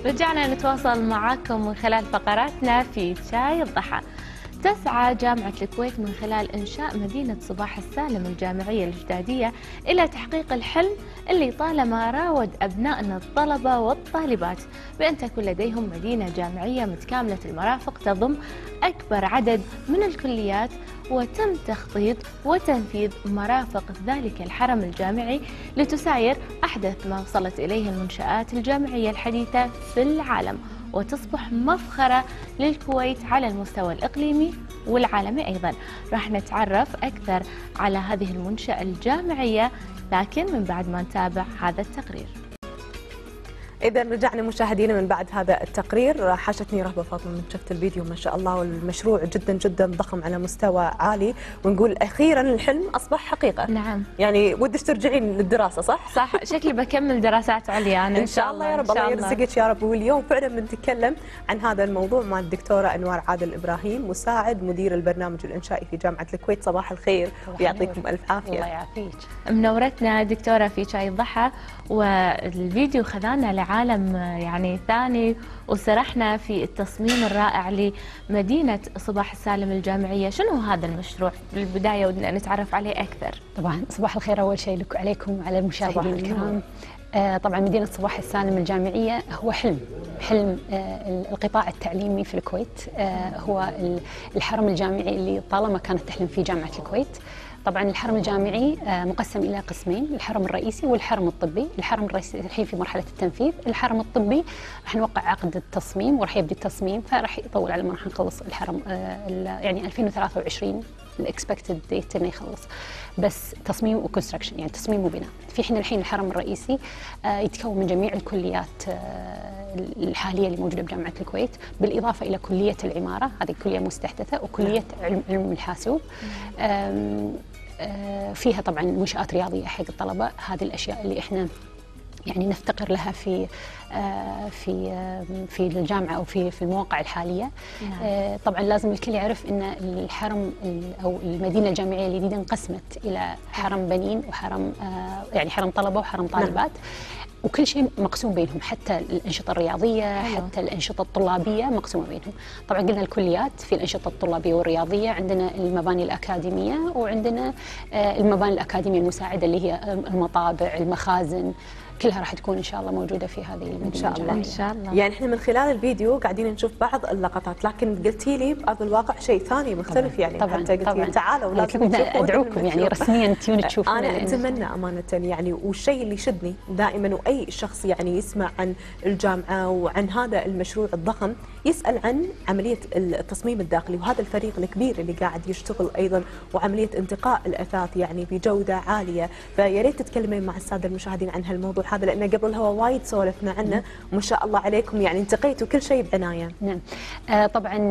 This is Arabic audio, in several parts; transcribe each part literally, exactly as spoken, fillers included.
رجعنا نتواصل معاكم من خلال فقراتنا في شاي الضحى. تسعى جامعة الكويت من خلال إنشاء مدينة صباح السالم الجامعية الجدادية إلى تحقيق الحلم اللي طالما راود أبنائنا الطلبة والطالبات بأن تكون لديهم مدينة جامعية متكاملة المرافق تضم أكبر عدد من الكليات، وتم تخطيط وتنفيذ مرافق ذلك الحرم الجامعي لتساير أحدث ما وصلت إليه المنشآت الجامعية الحديثة في العالم، وتصبح مفخرة للكويت على المستوى الإقليمي والعالمي أيضا. راح نتعرف أكثر على هذه المنشأة الجامعية لكن من بعد ما نتابع هذا التقرير. إذا رجعنا مشاهدينا من بعد هذا التقرير. حاشتني رهبة فاطمة من شفت الفيديو ما شاء الله، والمشروع جدا جدا ضخم على مستوى عالي، ونقول أخيرا الحلم أصبح حقيقة. نعم، يعني ودش ترجعين للدراسة صح؟ صح، شكلي بكمل دراسات عليا أنا إن شاء الله يا رب، الله يرزقك يا رب. واليوم فعلا بنتكلم عن هذا الموضوع مع الدكتورة أنوار عادل إبراهيم، مساعد مدير البرنامج الإنشائي في جامعة الكويت. صباح الخير ويعطيكم ألف عافية. الله يعافيك. منورتنا دكتورة في شاي الضحى، والفيديو خذانا لعالم يعني ثاني وسرحنا في التصميم الرائع لمدينة صباح السالم الجامعية. شنو هذا المشروع بالبداية ودنا نتعرف عليه أكثر؟ طبعا صباح الخير أول شيء لك عليكم وعلى المشاهدين الكرام. آه طبعا مدينة صباح السالم الجامعية هو حلم حلم آه القطاع التعليمي في الكويت. آه هو الحرم الجامعي اللي طالما كانت تحلم فيه جامعة الكويت. طبعا الحرم الجامعي مقسم الى قسمين، الحرم الرئيسي والحرم الطبي. الحرم الرئيسي الحين في مرحله التنفيذ، الحرم الطبي راح نوقع عقد التصميم وراح يبدي التصميم، فراح يطول على ما راح نخلص الحرم يعني ألفين وثلاثة وعشرين الاكسبكتد ديت انه يخلص، بس تصميم وكونستراكشن يعني تصميم وبناء. في حين الحين الحرم الرئيسي يتكون من جميع الكليات الحاليه اللي موجوده بجامعه الكويت، بالاضافه الى كليه العماره، هذه كليه مستحدثه، وكليه علم, علم الحاسوب. فيها طبعا منشآت رياضيه حق الطلبه. هذه الاشياء اللي احنا يعني نفتقر لها في في في الجامعه او في في المواقع الحاليه. نعم. طبعا لازم الكل يعرف ان الحرم او المدينه الجامعيه الجديده انقسمت الى حرم بنين وحرم يعني حرم طلبه وحرم طالبات. نعم. وكل شيء مقسوم بينهم، حتى الأنشطة الرياضية. حلو. حتى الأنشطة الطلابية مقسومة بينهم. طبعا قلنا الكليات في الأنشطة الطلابية والرياضية، عندنا المباني الأكاديمية وعندنا المباني الأكاديمية المساعدة اللي هي المطابع، المخازن، كلها راح تكون ان شاء الله موجوده في هذه المدينه. ان شاء الله ان شاء الله. يعني احنا من خلال الفيديو قاعدين نشوف بعض اللقطات، لكن قلتي لي بارض الواقع شيء ثاني مختلف. طبعًا. يعني طبعا حتى قلتي تعالوا لازم تشوفون، ادعوكم يعني رسميا تجون تشوفون. انا اتمنى امانه يعني، والشيء اللي يشدني دائما واي شخص يعني يسمع عن الجامعه وعن هذا المشروع الضخم يسال عن عمليه التصميم الداخلي، وهذا الفريق الكبير اللي قاعد يشتغل ايضا، وعمليه انتقاء الاثاث يعني بجوده عاليه. فيا ريت تتكلمين مع الساده المشاهدين عن هالموضوع هذا، لانه قبلها وايد سولفنا عنه وما شاء الله عليكم يعني انتقيتوا كل شيء بعنايه. نعم. آه طبعا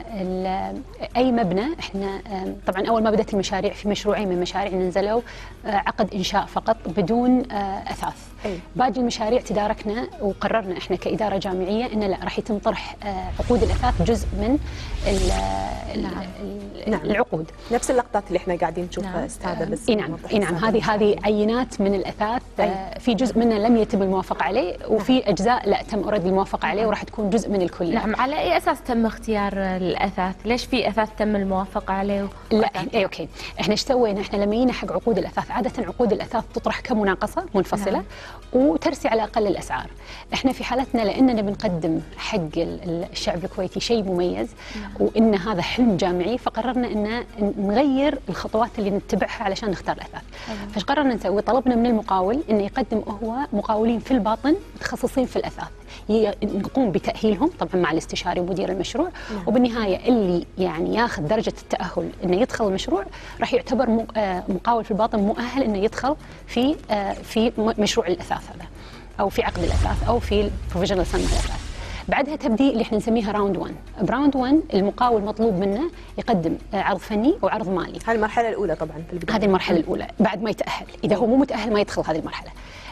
آه اي مبنى احنا آه طبعا اول ما بدات المشاريع في مشروعين من المشاريع نزلوا آه عقد انشاء فقط بدون آه اثاث. أي. باقي المشاريع تداركنا وقررنا احنا كاداره جامعيه ان لا راح يتم طرح آه عقود الاثاث جزء من ال ال نعم. ال نعم. العقود. نفس اللقطات اللي احنا قاعدين نشوفها. نعم. استاذه بس. اي نعم اي نعم هذه هذه عينات من الاثاث. آه في جزء منها لم يتم الموافقه عليه، وفي نعم. اجزاء لا تم اوريدي الموافقه عليه وراح تكون جزء من الكليه. نعم. على اي اساس تم اختيار الاثاث؟ ليش في اثاث تم الموافقه عليه؟ لا اي اوكي، احنا ايش سوينا؟ احنا لما جينا حق عقود الاثاث، عاده عقود الاثاث تطرح كمناقصه منفصله. نعم. وترسي على اقل الاسعار. احنا في حالتنا لاننا بنقدم حق الشعب الكويتي شيء مميز. نعم. وان هذا حلم جامعي، فقررنا ان نغير الخطوات اللي نتبعها علشان نختار الاثاث. فايش قررنا نسوي؟ طلبنا من المقاول انه يقدم هو مقاولين في الباطن متخصصين في الاثاث، نقوم بتاهيلهم طبعا مع الاستشاري ومدير المشروع. نعم. وبالنهايه اللي يعني ياخذ درجه التاهل انه يدخل المشروع راح يعتبر مقاول في الباطن مؤهل انه يدخل في في مشروع الاثاث هذا، او في عقد الاثاث، او في البروفيشنال سن الاثاث. بعدها تبدي اللي احنا نسميها راوند واحد. براوند واحد المقاول مطلوب منه يقدم عرض فني وعرض مالي. هذه المرحله الاولى طبعا في البدايه. هذه المرحله الاولى بعد ما يتاهل، اذا هو مو متاهل ما يدخل هذه المرحله.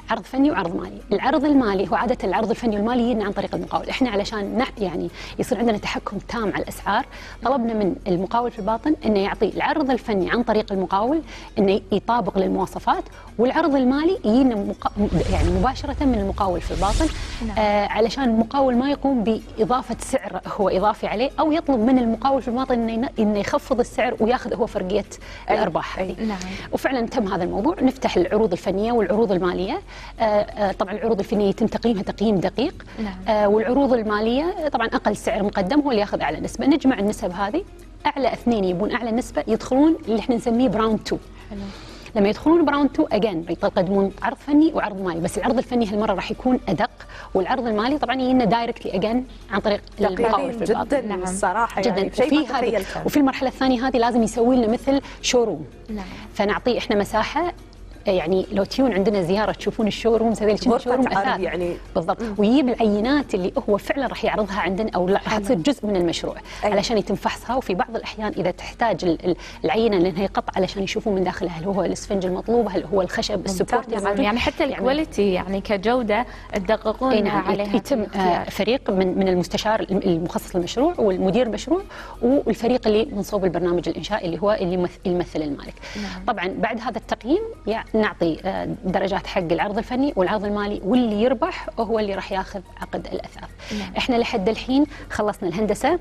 عرض فني وعرض مالي. العرض المالي هو عاده العرض الفني والمالي يجينا عن طريق المقاول. احنا علشان يعني يصير عندنا تحكم تام على الاسعار طلبنا من المقاول في الباطن انه يعطي العرض الفني عن طريق المقاول انه يطابق للمواصفات، والعرض المالي يجينا مقا... يعني مباشره من المقاول في الباطن. نعم. آه علشان المقاول ما يقوم باضافه سعر هو اضافي عليه، او يطلب من المقاول في الباطن انه انه يخفض السعر وياخذ هو فرقيه الارباح هذه. نعم. وفعلا تم هذا الموضوع. نفتح العروض الفنيه والعروض الماليه. آه آه طبعا العروض الفنيه يتم تقييمها تقييم دقيق. نعم. آه والعروض الماليه طبعا اقل سعر مقدم هو اللي ياخذ اعلى نسبه. نجمع النسب هذه، اعلى اثنين يبون اعلى نسبه يدخلون اللي احنا نسميه براوند تو. حلو. لما يدخلون براوند تو اجين يقدمون عرض فني وعرض مالي، بس العرض الفني هالمره راح يكون ادق، والعرض المالي طبعا يجينا دايركتلي اجين عن طريق المقاول في الباطن. جدا. نعم. الصراحه جدا. يعني وفي هذه وفي المرحله الثانيه هذه لازم يسوي لنا مثل شوروم. نعم. فنعطيه احنا مساحه، يعني لو تيون عندنا زياره تشوفون الشوروم هذول شوروم اثاث يعني بالضبط، ويجيب العينات اللي هو فعلا راح يعرضها عندنا او راح تصير جزء من المشروع. أيوة. علشان يتم فحصها، وفي بعض الاحيان اذا تحتاج العينه لانها قطع علشان يشوفون من داخلها هل هو الاسفنج المطلوب، هل هو الخشب السبورت يعني, يعني حتى الكواليتي يعني كجوده تدققون نعم. عليها. يتم فريق من من المستشار المخصص للمشروع والمدير المشروع والفريق اللي من صوب البرنامج الانشائي اللي هو اللي يمثل المالك. نعم. طبعا بعد هذا التقييم يعني نعطي درجات حق العرض الفني والعرض المالي، واللي يربح هو اللي راح ياخذ عقد الاثاث. نعم. احنا لحد الحين خلصنا الهندسه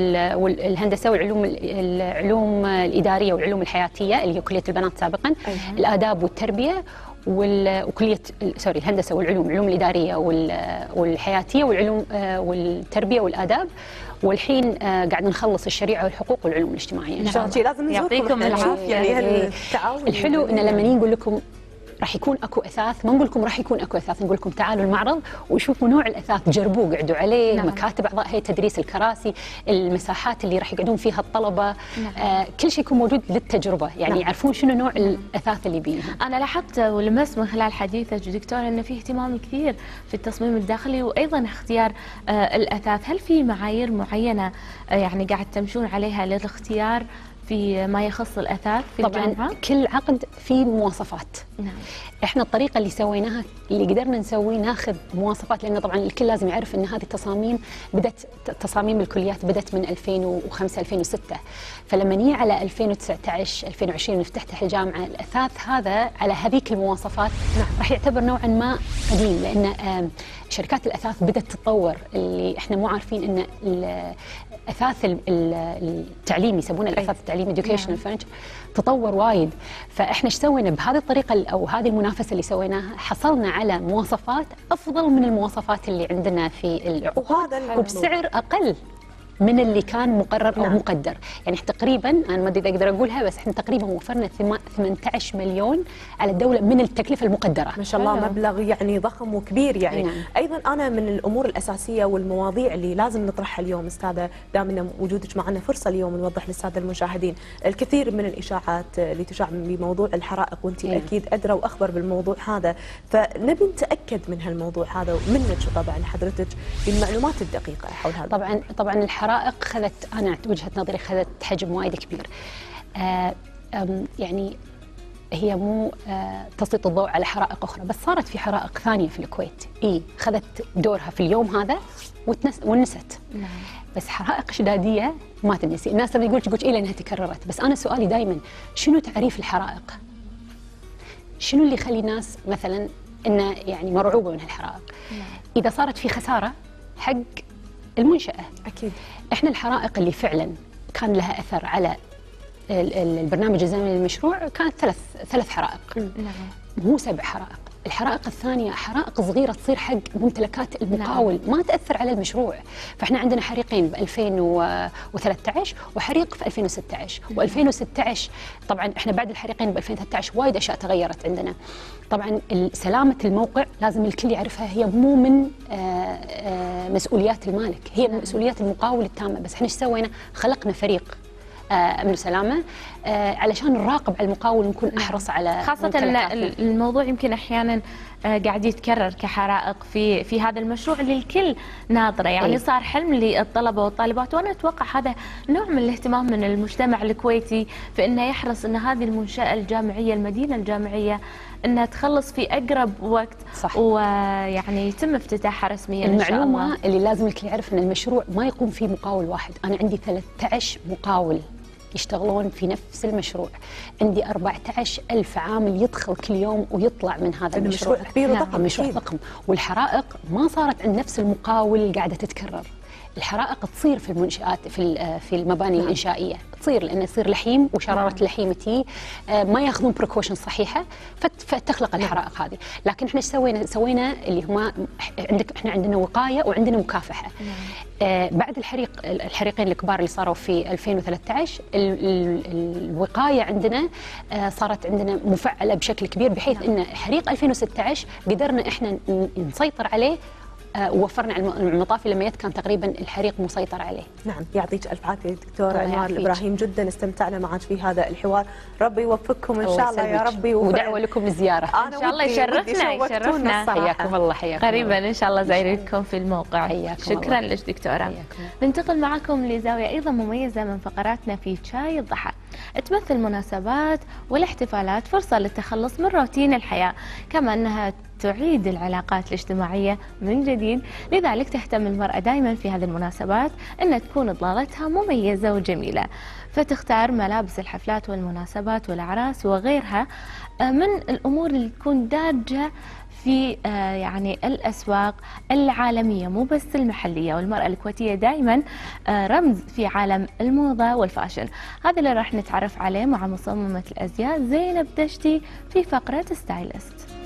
والهندسه والعلوم العلوم الاداريه والعلوم الحياتيه اللي هي كليه البنات سابقا. أيوة. الاداب والتربيه وكليه سوري الهندسه والعلوم العلوم الاداريه والحياتيه والعلوم والتربيه والاداب، والحين قاعد نخلص الشريعه والحقوق والعلوم الاجتماعيه ان شاء الله. لازم يعطيكم العافيه. يعني هالتعاون الحلو ان لما نيجي نقول لكم راح يكون اكو اثاث، ما نقول لكم راح يكون اكو اثاث، نقول لكم تعالوا المعرض وشوفوا نوع الاثاث، جربوه، قعدوا عليه. نعم. مكاتب اعضاء هيئه تدريس، الكراسي، المساحات اللي راح يقعدون فيها الطلبه. نعم. آه كل شيء يكون موجود للتجربه، يعني نعم. يعرفون شنو نوع نعم. الاثاث اللي بيهم. انا لاحظت ولمست من خلال حديثك دكتور انه في اهتمام كثير في التصميم الداخلي وايضا اختيار آه الاثاث. هل في معايير معينه آه يعني قاعد تمشون عليها للاختيار في ما يخص الأثاث في طبعاً الجامعة؟ كل عقد فيه مواصفات. نعم. احنا الطريقة اللي سويناها اللي قدرنا نسوي ناخذ مواصفات، لأن طبعاً الكل لازم يعرف أن هذه التصاميم بدت تصاميم الكليات بدت من ألفين وخمسة ألفين وستة، فلما نيجي على ألفين وتسعة عشر ألفين وعشرين نفتتح الجامعة، الأثاث هذا على هذيك المواصفات نعم. راح يعتبر نوعاً ما قديم، لأن شركات الأثاث بدت تتطور، اللي احنا مو عارفين أن الأثاث التعليمي يسمونه الأثاث التعليمي educational furniture تطور وايد. فاحنا ايش سوينا بهذه الطريقه او هذه المنافسه اللي سويناها؟ حصلنا على مواصفات افضل من المواصفات اللي عندنا في العقود وبسعر اقل من اللي كان مقرر او نعم. مقدر. يعني تقريبا انا ما ادري اذا اقدر اقولها، بس احنا تقريبا وفرنا ثمانية عشر مليون على الدوله من التكلفه المقدره. ما شاء الله أيوه. مبلغ يعني ضخم وكبير يعني. نعم. ايضا انا من الامور الاساسيه والمواضيع اللي لازم نطرحها اليوم استاذه، دام ان وجودك معنا فرصه اليوم نوضح للساده المشاهدين الكثير من الاشاعات اللي تشاع بموضوع الحرائق، وانت نعم. اكيد ادرى واخبر بالموضوع هذا، فنبي نتاكد من هالموضوع هذا ومنك طبعا حضرتك بالمعلومات الدقيقه حول هذا. طبعا طبعا الحرائق خذت، انا وجهه نظري خذت حجم وايد كبير. آه يعني هي مو آه تسليط الضوء على حرائق اخرى، بس صارت في حرائق ثانيه في الكويت اي خذت دورها في اليوم هذا ونست. نعم. بس حرائق شداديه ما تنسي، الناس اللي يقول تقول ايه لانها تكررت، بس انا سؤالي دائما شنو تعريف الحرائق؟ شنو اللي يخلي الناس مثلا انه يعني مرعوبه من الحرائق؟ نعم. اذا صارت في خساره حق المنشأة. أكيد. إحنا الحرائق اللي فعلاً كان لها أثر على البرنامج الزمني للمشروع كانت ثلاث ثلاث حرائق. نعم. مو سبع حرائق. الحرائق الثانية حرائق صغيرة تصير حق ممتلكات المقاول. نعم. ما تأثر على المشروع. فإحنا عندنا حريقين ب ألفين وثلاثة عشر وحريق في ألفين وستة عشر. نعم. وألفين وستة عشر طبعاً إحنا بعد الحريقين ب ألفين وثلاثة عشر وايد أشياء تغيرت عندنا. طبعاً سلامة الموقع لازم الكل يعرفها، هي مو من آآ آآ مسؤوليات المالك، هي من مسؤوليات المقاول التامة. بس إحنا إيش سوينا؟ خلقنا فريق امن وسلامه علشان نراقب على المقاول ونكون احرص على خاصه ان الموضوع يمكن احيانا قاعد يتكرر كحرائق في في هذا المشروع اللي الكل ناظره، يعني أي. صار حلم للطلبه والطالبات، وانا اتوقع هذا نوع من الاهتمام من المجتمع الكويتي في انه يحرص ان هذه المنشاه الجامعيه المدينه الجامعيه انها تخلص في اقرب وقت. صح. ويعني يتم افتتاحها رسميا ان شاء الله. المعلومه اللي لازم الكل يعرف ان المشروع ما يقوم فيه مقاول واحد، انا عندي ثلاثة عشر مقاول يشتغلون في نفس المشروع، عندي أربعة عشر ألف عامل يدخل كل يوم ويطلع من هذا المشروع. المشروع كبير وضخم. المشروع ضخم، والحرائق ما صارت عند نفس المقاول قاعده تتكرر. الحرائق تصير في المنشآت في في المباني نعم. الإنشائية تصير، لأن يصير لحيم وشرارة نعم. اللحيم تي ما ياخذون بريكوشن صحيحة فتخلق الحرائق نعم. هذه. لكن احنا ايش سوينا؟ سوينا اللي هما عندك احنا عندنا وقاية وعندنا مكافحة. نعم. آه بعد الحريق الحريقين الكبار اللي صاروا في ألفين وثلاثة عشر ال ال الوقاية عندنا آه صارت عندنا مفعلة بشكل كبير، بحيث نعم. ان حريق ألفين وستة عشر قدرنا احنا نسيطر عليه ووفرنا على المطافي لما كان تقريبا الحريق مسيطر عليه. نعم، يعطيك الف عافيه دكتوره انوار الابراهيم، جدا استمتعنا معك في هذا الحوار، ربي يوفقكم ان شاء الله يا ربي، ودعوه لكم الزياره ان شاء الله. يشرفنا يشرفنا حياكم الله. حياكم قريبا ان شاء الله زايركم في الموقع. حياكم شكرا الله. لك دكتوره. ننتقل معكم لزاويه ايضا مميزه من فقراتنا في شاي الضحى، تمثل المناسبات والاحتفالات فرصه للتخلص من روتين الحياه، كما انها تعيد العلاقات الاجتماعية من جديد. لذلك تهتم المرأة دائما في هذه المناسبات أن تكون إطلالتها مميزة وجميلة، فتختار ملابس الحفلات والمناسبات والأعراس وغيرها من الأمور اللي تكون دارجة في يعني الأسواق العالمية مو بس المحلية. والمرأة الكويتية دائما رمز في عالم الموضة والفاشن. هذا اللي راح نتعرف عليه مع مصممة الأزياء زينب دشتي في فقرة ستايلست.